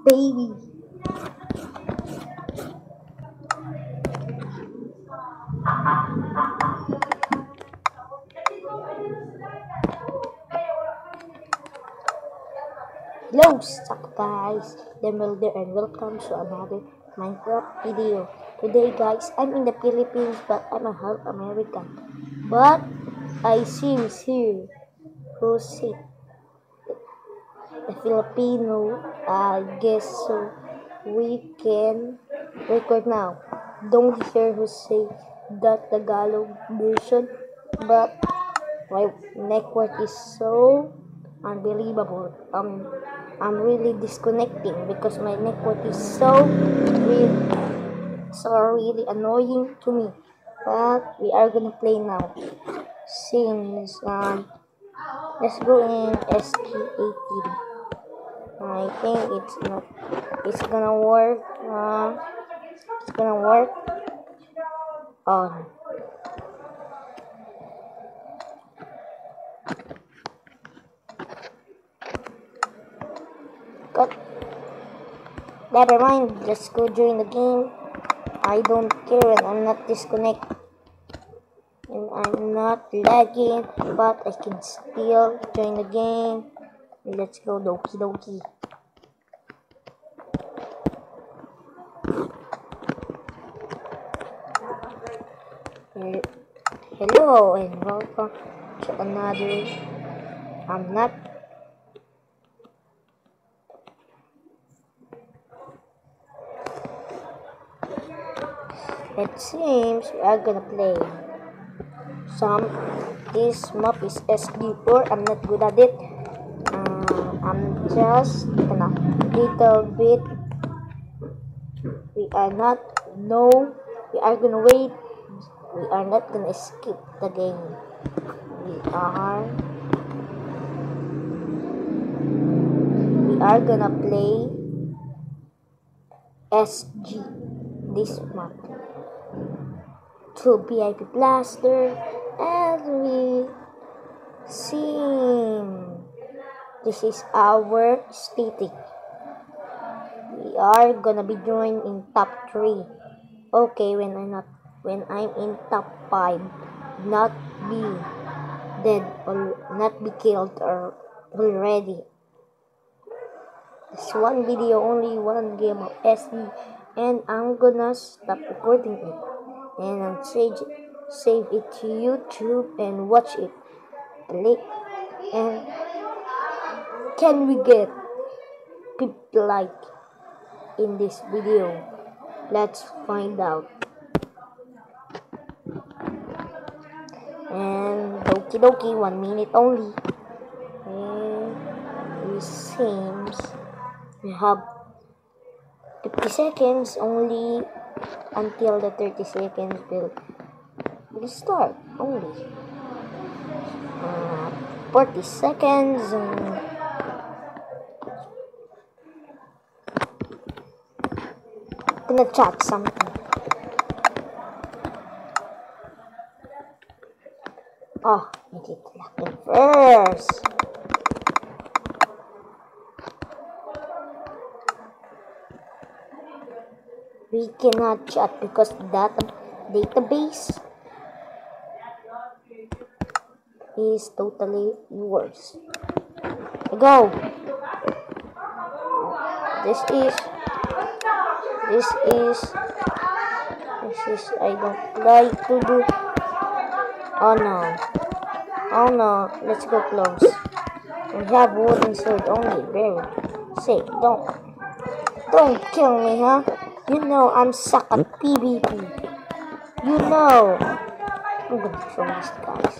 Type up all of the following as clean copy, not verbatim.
baby. Hello, sup guys, Demelder and welcome to another Minecraft video. Today guys, I'm in the Philippines but I'm a half American. But I seems here who say the Filipino, I guess so we can record now. Don't hear who say that Tagalog version, but my network is so unbelievable. I'm really disconnecting because my network is really annoying to me. But we are gonna play now. Since let's go in SK18. I think it's gonna work. It's gonna work on. But never mind, let's go join the game. I don't care when I'm not disconnected and I'm not lagging, but I can still join the game. Let's go, Doki Doki. Hello and welcome to another. I'm not. It seems we are gonna play some. This map is SD4. I'm not good at it. I'm just a little bit. We are not. No, we are gonna wait. We are not gonna skip the game. We are gonna play SG this map. 2 VIP Blaster, and we see this is our static. We are gonna be joined in top 3. Okay, when I'm in top 5, not be dead or not be killed or already. This one video, only one game of SD, and I'm gonna stop recording it and I'll save it to YouTube and watch it. And can we get 50 like in this video? Let's find out. And Doki Doki, 1 minute only. And it seems we have 50 seconds only until the 30 seconds will start only. 40 seconds. Gonna chat something. Oh, I did locking first. We cannot chat because database is totally worse. Go. This is I don't like to do. Oh no, let's go close. We have wooden sword only, very safe. Don't kill me, huh? You know I'm suck at PvP. You know. I'm gonna throw these guys.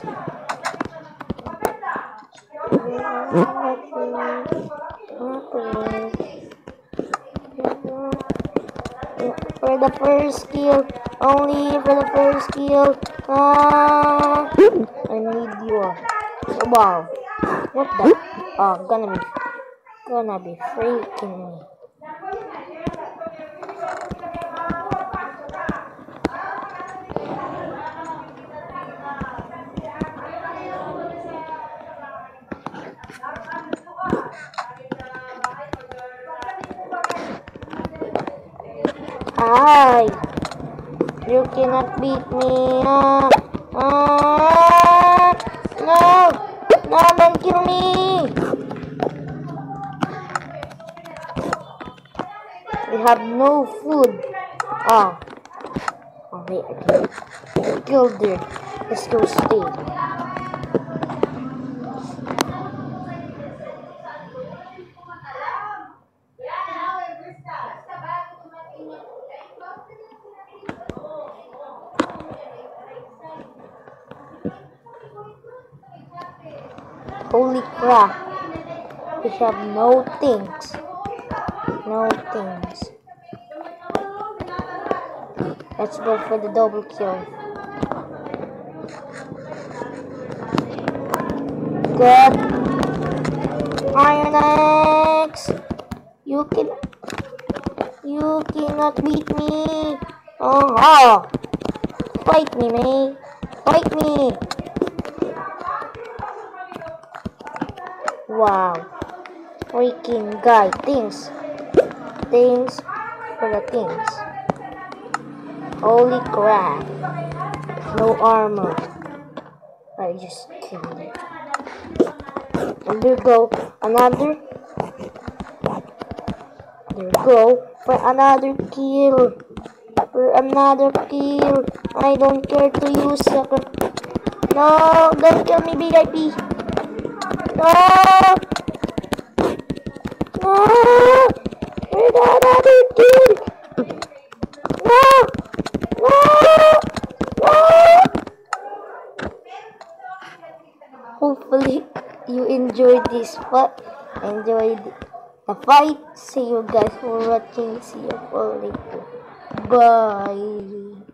For the first kill, only for the first kill. I need you. Wow. What the? Oh, gonna be freaking me. Ay! You cannot beat me. No! No, don't kill me! We have no food. Oh. Okay, okay. Killed there. Let's go stay. Holy crap. We have no things. No things. Let's go for the double kill. Good. Iron Axe. You cannot beat me. Oh. Fight me, mate. Fight me. Wow. Freaking guy. Things for the things. Holy crap. No armor. I just killed it. And there go another. There go for another kill. For another kill. I don't care to use sucker. No, don't kill me, VIP. No! No! For another kill. No! No! No! Hopefully you enjoyed this fight. Enjoyed the fight. See you guys for watching. See you for later. Bye.